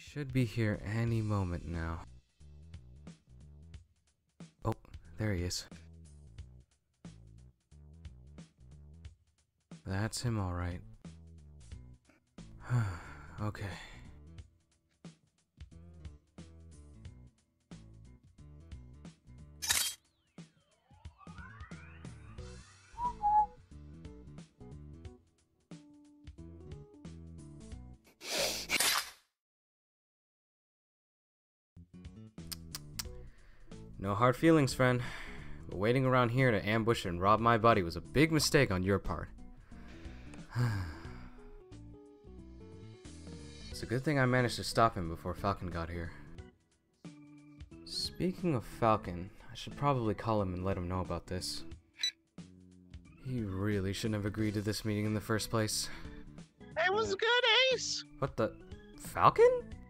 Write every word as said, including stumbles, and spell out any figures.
Should be here any moment now. Oh, there he is. That's him, all right. Okay. No hard feelings, friend. But waiting around here to ambush and rob my buddy was a big mistake on your part. It's a good thing I managed to stop him before Falcon got here. Speaking of Falcon, I should probably call him and let him know about this. He really shouldn't have agreed to this meeting in the first place. It was good, Ace! What the... Falcon?